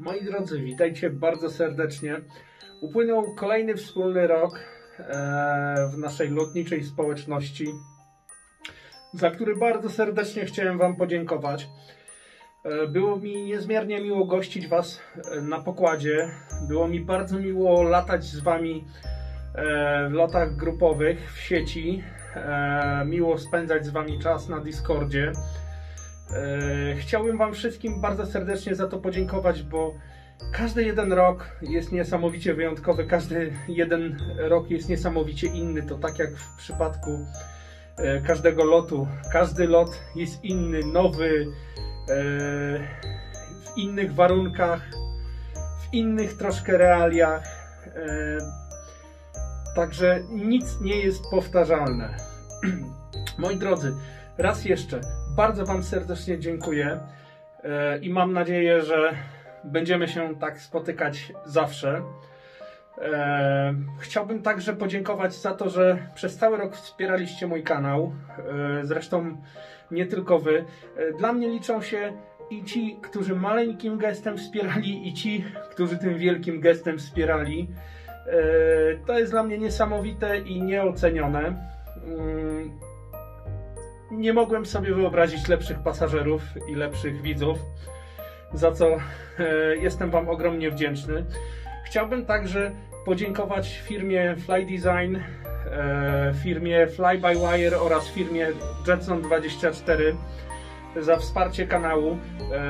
Moi drodzy, witajcie bardzo serdecznie. Upłynął kolejny wspólny rok w naszej lotniczej społeczności, za który bardzo serdecznie chciałem Wam podziękować. Było mi niezmiernie miło gościć Was na pokładzie. Było mi bardzo miło latać z Wami w lotach grupowych w sieci. Miło spędzać z Wami czas na Discordzie. Chciałbym Wam wszystkim bardzo serdecznie za to podziękować, bo każdy jeden rok jest niesamowicie wyjątkowy, każdy jeden rok jest niesamowicie inny. To tak jak w przypadku każdego lotu. Każdy lot jest inny, nowy, w innych warunkach, w innych troszkę realiach. Także nic nie jest powtarzalne. Moi drodzy, raz jeszcze bardzo Wam serdecznie dziękuję i mam nadzieję, że będziemy się tak spotykać zawsze. Chciałbym także podziękować za to, że przez cały rok wspieraliście mój kanał. Zresztą nie tylko Wy. Dla mnie liczą się i ci, którzy maleńkim gestem wspierali, i ci, którzy tym wielkim gestem wspierali. To jest dla mnie niesamowite i nieocenione. Nie mogłem sobie wyobrazić lepszych pasażerów i lepszych widzów, za co jestem Wam ogromnie wdzięczny. Chciałbym także podziękować firmie Flydesign, firmie Fly by Wire oraz firmie Jetson24 za wsparcie kanału.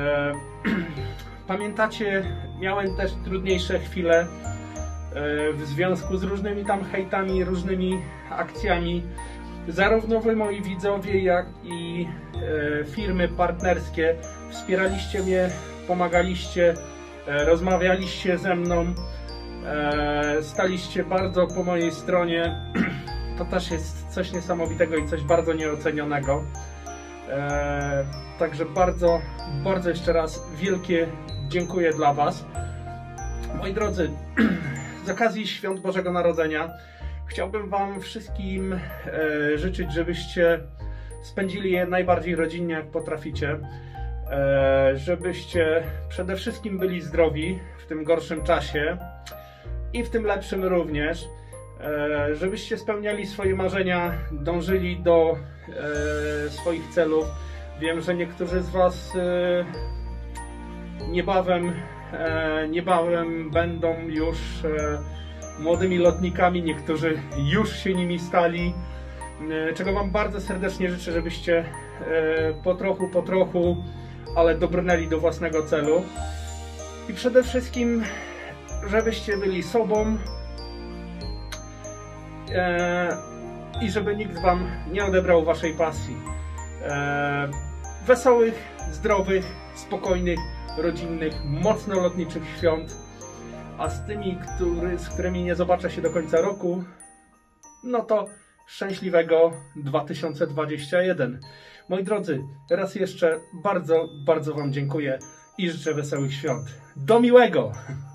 Pamiętacie, miałem też trudniejsze chwile w związku z różnymi tam hejtami, różnymi akcjami. Zarówno Wy, moi widzowie, jak i firmy partnerskie wspieraliście mnie, pomagaliście, rozmawialiście ze mną, staliście bardzo po mojej stronie. To też jest coś niesamowitego i coś bardzo nieocenionego. Także bardzo, bardzo jeszcze raz wielkie dziękuję dla Was. Moi drodzy, z okazji Świąt Bożego Narodzenia chciałbym Wam wszystkim życzyć, żebyście spędzili je najbardziej rodzinnie, jak potraficie. Żebyście przede wszystkim byli zdrowi w tym gorszym czasie i w tym lepszym również. Żebyście spełniali swoje marzenia, dążyli do swoich celów. Wiem, że niektórzy z Was niebawem będą już młodymi lotnikami, niektórzy już się nimi stali, czego Wam bardzo serdecznie życzę, żebyście po trochu, ale dobrnęli do własnego celu i przede wszystkim, żebyście byli sobą i żeby nikt Wam nie odebrał Waszej pasji. Wesołych, zdrowych, spokojnych, rodzinnych, mocno lotniczych świąt. A z tymi, z którymi nie zobaczę się do końca roku, no to szczęśliwego 2021. Moi drodzy, raz jeszcze bardzo, bardzo Wam dziękuję i życzę wesołych świąt. Do miłego!